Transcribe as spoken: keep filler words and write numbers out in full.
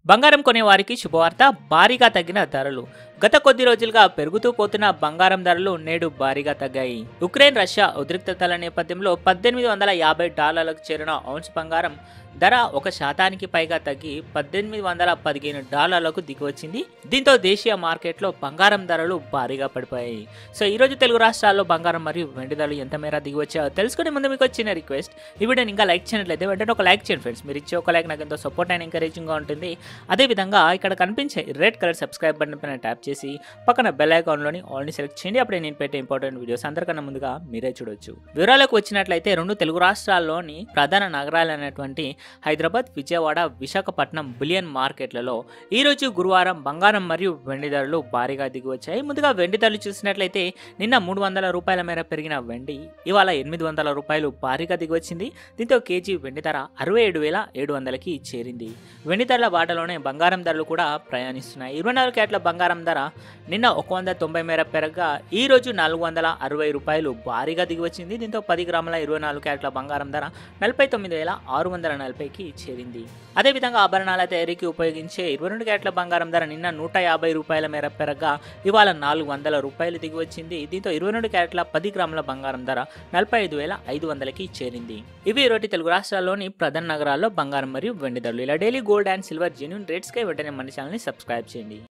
బంగారం కొనే వారికి శుభవార్త, భారీగా తగ్గిన ధరలు. గత కొద్ది రోజులుగా పెరుగుతూ పోతున్న బంగారం ధరలు నేడు భారీగా తగ్గాయి. ఉక్రెయిన్ రష్యా ఉద్రిక్తతల నేపథ్యంలో పద్దెనిమిది వందల యాభై డాలర్లకు చేరిన ఔన్స్ బంగారం ధర ఒక శాతానికి పైగా తగ్గి పద్దెనిమిది వందల పదిహేను డాలర్లకు దిగివచ్చింది. దీంతో దేశీయ మార్కెట్లో బంగారం ధరలు భారీగా పడిపోయాయి. సో ఈ రోజు తెలుగు రాష్ట్రాల్లో బంగారం మరియు వెండి ధరలు ఎంత మేర దిగివచ్చాయో తెలుసుకునే ముందు మీకు వచ్చిన రిక్వెస్ట్, ఈ వీడియోని ఇంకా లైక్ చేయనట్లయితే వెంటనే ఒక లైక్ చేయండి ఫ్రెండ్స్. మీరు ఇచ్చే ఒక లైక్ నాకు ఎంతో సపోర్ట్ అండ్ ఎంకరేజింగ్గా ఉంటుంది. అదేవిధంగా ఇక్కడ కనిపించే రెడ్ కలర్ సబ్స్క్రైబ్ బటన్ పైన ట్యాప్ చేసి పక్కన బెల్ ఐకాన్లోని ఆల్ని సెలెక్ట్ చేయండి. అప్పుడే నేను పెట్టే ఇంపార్టెంట్ వీడియోస్ అందరికన్నా ముందుగా మీరే చూడొచ్చు. వివరాలకు వచ్చినట్లయితే రెండు తెలుగు రాష్ట్రాల్లోని ప్రధాన నగరాలైనటువంటి హైదరాబాద్, విజయవాడ, విశాఖపట్నం బులియన్ మార్కెట్లలో ఈ రోజు గురువారం బంగారం మరియు వెండి ధరలు భారీగా దిగివచ్చాయి. ముందుగా వెండి ధరలు చూసినట్లయితే నిన్న మూడు వందల రూపాయల మేర పెరిగిన వెండి ఇవాళ ఎనిమిది వందల రూపాయలు భారీగా దిగివచ్చింది. దీంతో కేజీ వెండి ధర అరవై ఏడు వేల ఏడు వందలకి చేరింది. వెండి ధరల బాటలోనే బంగారం ధరలు కూడా ప్రయాణిస్తున్నాయి. ఇరవై నాలుగు క్యారెట్ల బంగారం ధర నిన్న ఒక వంద తొంభై మేర పెరగగా ఈ రోజు నాలుగు వందల అరవై రూపాయలు భారీగా దిగివచ్చింది. దీంతో పది గ్రాముల ఇరవై నాలుగు క్యారెట్ల బంగారం ధర నలభై తొమ్మిది వేల ఆరు వందల నలభైకి చేరింది. అదేవిధంగా ఆభరణాల తయారీకి ఉపయోగించే ఇరవై రెండు క్యారెట్ల బంగారం ధర నిన్న నూట యాభై రూపాయల మేర పెరగగా ఇవాళ నాలుగు వందల రూపాయలు దిగివచ్చింది. దీంతో ఇరవై రెండు క్యారెట్ల పది గ్రాముల బంగారం ధర నలభై ఐదు వేల ఐదు వందలకి చేరింది. ఇవి ఈరోజు తెలుగు రాష్ట్రాల్లోని ప్రధాన నగరాల్లో బంగారం మరియు వెండి ధరలు. ఇలా daily gold and silver genuine రేట్స్కై వెంటనే మన ఛానల్ని సబ్స్క్రైబ్ చేయండి.